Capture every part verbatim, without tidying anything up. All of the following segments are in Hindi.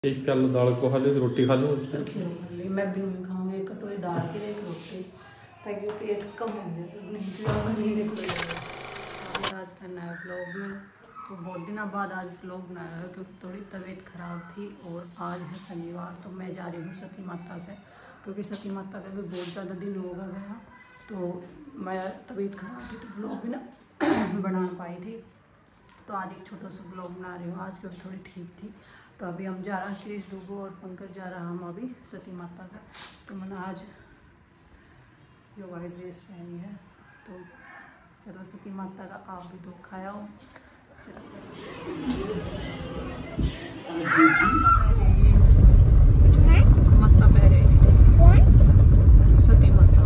एक प्याला दाल को खा लो, रोटी खा लो। मैं भी नहीं खाऊंगी, एक कटोरी दाल की एक रोटी, ताकि पेट कम हो जाए, नहीं निकल। आज करना है व्लॉग में, तो बहुत दिनों बाद आज व्लॉग बनाया है क्योंकि थोड़ी तबीयत ख़राब थी। और आज है शनिवार, तो मैं जा रही हूँ सती माता के, क्योंकि सती माता का भी बहुत ज़्यादा दिन हो गया। तो मैं तबीयत ख़राब थी तो व्लॉग भी ना बना पाई थी, तो आज एक छोटा सा व्लॉग बना रही हूँ आज, क्योंकि थोड़ी ठीक थी। तो अभी हम जा रहे हैं, शीश डूबो और पंकज जा रहा हम अभी सती माता का। तो मैंने आज जो वाइट ड्रेस पहनी है, तो चलो सती माता का आप भी दुख खाया हो। माता पहरे सती माता।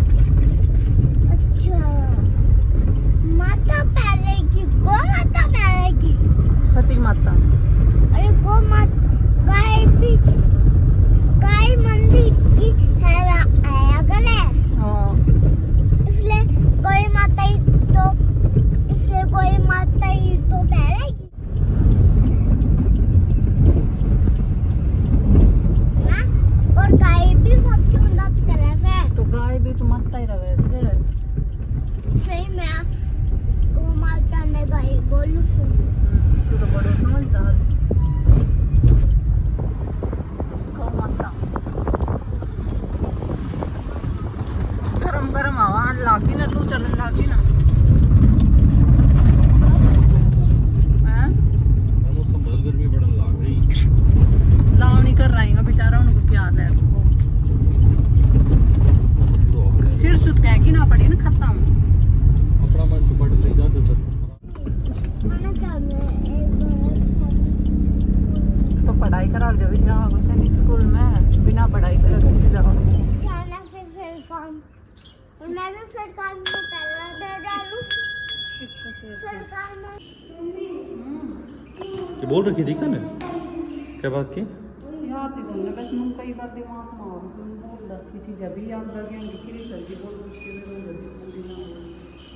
अच्छा, माता पहलेगी, गो माता पहलेगी, सती माता। अरे गो माता गाय भी, गाय मंदिर की है अगल है। हाँ, इसलिए कोई माता ही तो, इसलिए कोई माता ही तो पहलेगी ना। और गाय भी सबकी मदद करे है, तो गाय भी तो माता ही रहे सही में गो माता ने गाय बोलू सुन। तू तो बड़े समझदार। गौ माता गरम गरम हवा लागी ना, लू चलन लागी ना। मौसम बहुत गर्मी बढ़ने लग रही। लाव नहीं कर रहा बेचारा, उनको क्या ले सिर सुट कह की ना पड़ी ना खाता हूँ अपना मन तो बढ़ ले जाते तो तो पढ़ाई करा जब भी जाओ सैनिक स्कूल में, बिना पढ़ाई करे कैसे जाओ। जाना फिर फिर काम, और मैं भी फिर काम में पहला दे डालूं फिर काम में। ये बोल रखी थी क्या ने? क्या बात की? याद नहीं बोलना, बस मुझे कई बार दिमाग में और बोल रखी थी, जब भी याद लगे उनकी खीरी सब्जी बोल उसके में बोल रही पूरी ना बोल।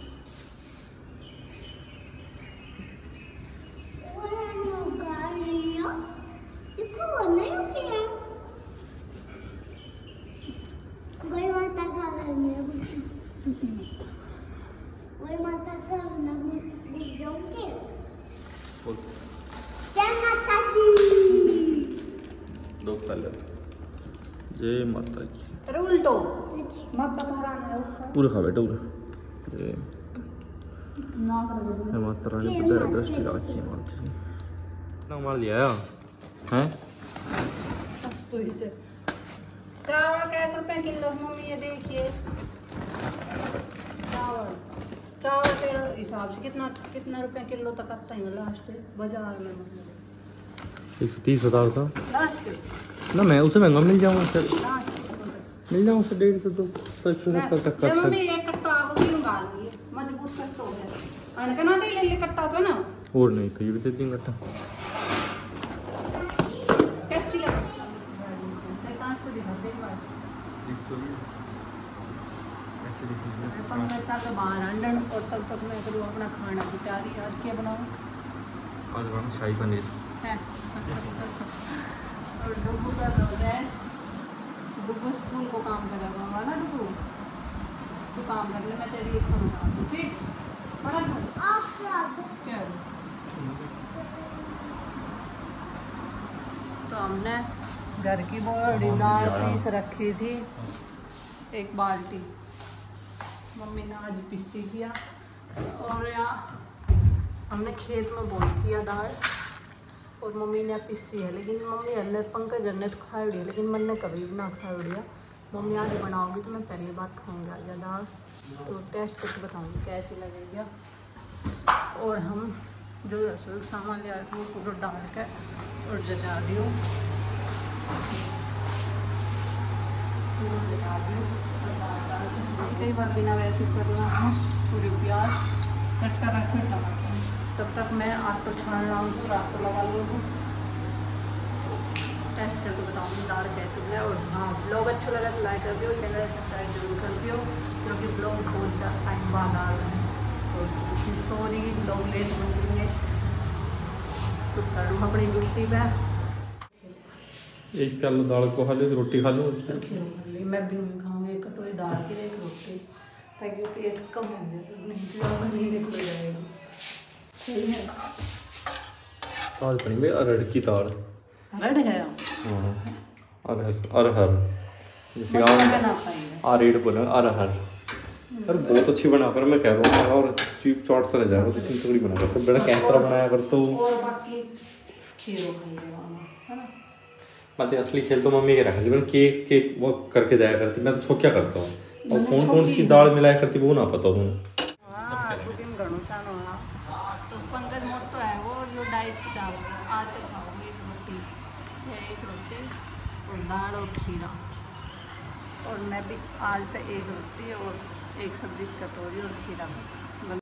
कोई माता का घर में कोई माता का घर में जाऊंगे। जय माता की। दो पहले जय माता की। अरे उल्टो माता का रानी है ऊपर पूरे खा बेटा पूरे। जय ना कर दे माता रानी पता है दृष्टि राखी माता जी ना मार लिया हैं। बस तो ही से चावल क्या रुपए किलो मम्मी, ये देखिए चावल चावल के हिसाब से कितना कितना रुपए किलो तक आता है लास्ट बाजार में, मतलब एक सौ तीस बता था लास्ट ना। मैं उसे महंगा मिल जाऊंगा सर, लास्ट मिल जाऊंगा सर डेढ़ सौ तो सत्तर तक का। मम्मी एक कट्टा आगो क्यों डाल लिए, मजबूत कट्टा हो गया अन कना दे ले ले कट्टा तो ना। और नहीं तो ये भी दे देंगे कट्टा। कैची लगा ते कांच को दिखा दे बार ऐसे देखिए पंद्रह चल बाहर अंडन, और तब तक मैं करूँ अपना खाना की तैयारी। आज क्या बनाऊँ? आज बनाना शाही पनीर है और डुगू का रेस्ट, डुगू स्कूल को काम करेगा है ना। डुगू तू काम कर ले, मैं तेरी एक खाना ठीक बड़ा दूँ क्या। तो हमने घर की बड़ी दाल पीस रखी थी, एक बाल्टी मम्मी ने आज पीसी किया। और यहाँ हमने खेत में बोई थी यह दाल, और मम्मी ने पीसी है। लेकिन मम्मी हरने पंकज हरने तो खा उड़ी है, लेकिन मैंने कभी भी ना खा उड़िया। मम्मी आज बनाओगी तो मैं पहली बार खाऊंगा यह दाल, तो टेस्ट करके बताऊंगी कैसी लगेगी। और हम जो रसोई सामान ले आए थे वो पूरा डाल के और जजा दियो कई बार बिना वैसे कर रहा हूँ। पूरी प्याज कट कर रखे टमाटर, तब तक मैं आटा छान रहा हूँ, रात को लगा लूँगी। टेस्ट करके बताऊँगी दाल कैसे है। और हाँ, ब्लॉग अच्छा लगा तो लाइक कर दियो, चैनल सब्सक्राइब जरूर कर दियो, क्योंकि ब्लॉग बहुत ज़्यादा टाइम बाद आ रहे हैं। तो सॉरी ब्लॉग लेट हो गई है, तो करूँ अपनी ड्यूटी पे। एक प्याला दाल को खा लो तो रोटी खा लो। खीरो खा ली, मैं भी नहीं खाऊंगी। एक कटोरी दाल की एक रोटी, ताकि पेट कम हो जाए, तो नहीं तो नहीं निकल जाएगा। सही है। दाल बनी में अरहर की दाल। अरहर है? हाँ अरहर अरहर जैसे गाँव में अरहर बोला अरहर। अरे बहुत अच्छी बना कर मैं कह रहा हूँ, और चीप चौट सा रह जाएगा तो इतनी थोड़ी बना करते बड़ा कैंसरा बनाया कर तो। और बाकी खीरो खा लेगा है ना। बात असली खेल तो मम्मी के रखा थी, केक केक वो करके जाया करती, मैं तो छोक्या करता हूँ और कौन कौन सी दाल मिलाया करती वो ना पता हूँ। तो पंकज मोट तो है वो, और जो डाइट चावल आज तक खाऊंगी एक रोटी एक रोटी और दाल और खीरा, और मैं भी आज तक एक रोटी और एक सब्जी कटोरी और खीरा बस।